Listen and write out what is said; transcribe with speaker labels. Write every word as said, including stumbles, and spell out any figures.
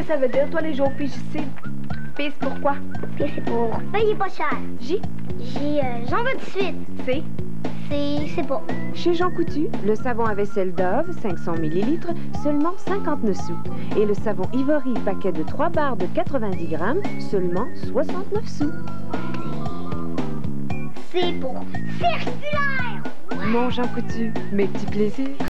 Speaker 1: ça veut dire, toi, les jours P J C? P, c'est pourquoi?
Speaker 2: P, c'est pour payer pas cher.
Speaker 1: J?
Speaker 2: J, euh, j'en veux tout de suite.
Speaker 1: C?
Speaker 2: C, c'est pas.
Speaker 3: Chez Jean Coutu, le savon à vaisselle Dove, cinq cents millilitres, seulement cinquante-neuf sous. Et le savon Ivory, paquet de trois barres de quatre-vingt-dix grammes, seulement soixante-neuf sous.
Speaker 2: C pour circulaire.
Speaker 3: Mon Jean Coutu, mes petits plaisirs.